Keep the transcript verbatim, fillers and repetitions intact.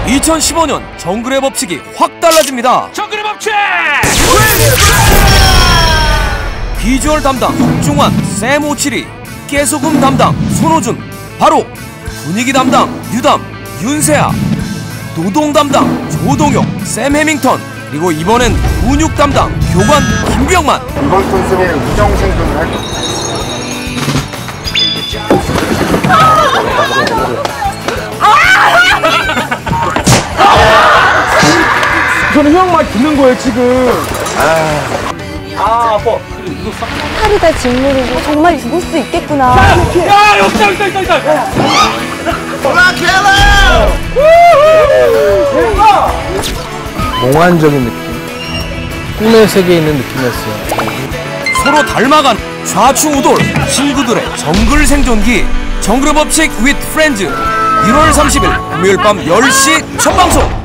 이천십오 년 정글의 법칙이 확 달라집니다. 정글의 법칙! 비주얼 담당 박중환, 샘 오칠이, 깨소금 담당 손호준, 바로 분위기 담당 유담, 윤세아, 노동 담당 조동혁, 샘 해밍턴, 그리고 이번엔 근육 담당 교관 김병만. 이번 컨셉의 우정 생존을 할 겁니다. 저는 형 말 듣는 거예요 지금. 아 아파. 팔이 다 직물이고 정말 죽을 수 있겠구나. 야, 여기 있다, 여기 있다, 여기 있다! 몽환적인 느낌, 꿈의 세계에 있는 느낌이었어요. 서로 닮아간 좌충우돌 친구들의 정글 생존기 정글의 법칙 with friends 일월 삼십일 금요일 밤 열 시 첫 방송.